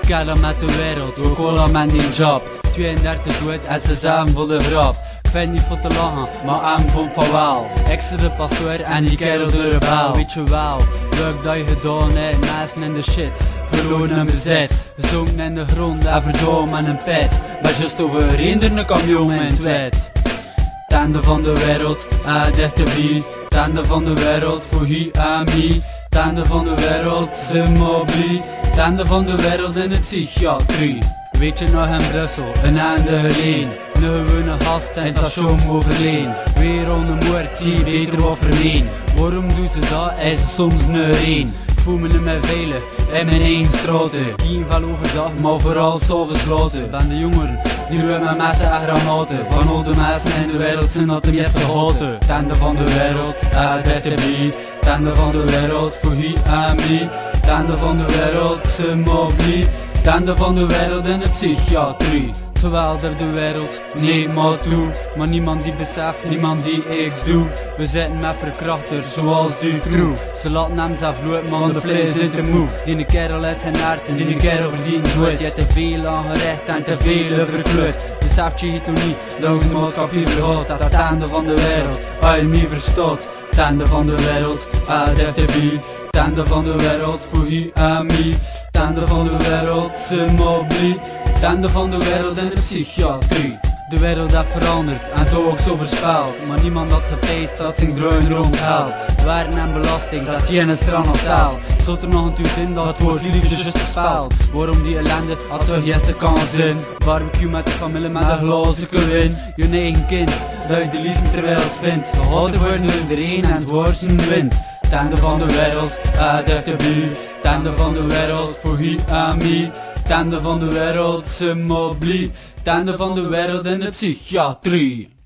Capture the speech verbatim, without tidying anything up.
kellen met de wereld, we kolen met die job. tweeëndertig dood en ze zijn voor de grap. Ik vind niet voor te lachen, maar hem vond van wel. Ik zit de pastoor en die kerel de rebel. Weet je wel, leuk dat je gedaan hebt, naast in de shit. Verloren en bezet, gezonken in de grond en verdomen met een pet. Maar just overheen er een camion in het wet. Tanden van de wereld, ah dichterbij. Tanden van de wereld voor hier en mij. Tanden van de wereld, ze maar blij. Tanden van de wereld in de psychiatrie. Weet je nog in Brussel, een einde geleden. Een gewone gast en station overleen. Weer onder moord die beter wat verleen. Waarom doen ze dat? Is ze soms een reen. Ik voel me niet meer veilig in mijn eigen straten. Geen vel overdag, maar vooral s'avonds later. Ben de jongeren die ruimen met messen en granaten. Van al de mensen in de wereld zijn dat de meeste haten. Tanden van de wereld, ah dichterbij. Tanden van de wereld voor hier en mij. Tanden van de wereld, ze maar blij. Tanden van de wereld in de psychiatrie. Geweldig de wereld, nee maar toe. Maar niemand die beseft, niemand die iets doet. We zitten met verkrachters zoals die crew. Ze laten hem zelf bloed, man de vlees zit te moe. Die kerel uit zijn hart en die kerel verdient dood. Je hebt te veel aangerecht en te veel verkleurd. Beseft je het toch niet, dat onze maatschappij vergaat. Dat het einde van de wereld, als je niet verstaat. Tanden van de wereld, ah dichterbij. Tanden van de wereld voor hier en mij. Tanden van de wereld, ze maar blij. Tanden van de wereld in de psychiatrie. De wereld heeft veranderd en toch ook zo voorspeld. Maar niemand had gepeest dat zijn druin rondhaalt. Waren en belasting, dat je in een strand had telt. Zult er nog een toe in dat het woord liefde just spelt. Waarom die ellende had zo gisteren kans in. Barbecue met de familie met een glazen win. Je eigen kind, dat je de liefde ter wereld vindt. Gehouden worden door iedereen en het woord zijn wind. Tanden van de wereld, ah dichterbij. Tanden van de wereld voor hier en mij. Tanden van de wereld, ze maar blij. Tanden van de wereld in de psychiatrie.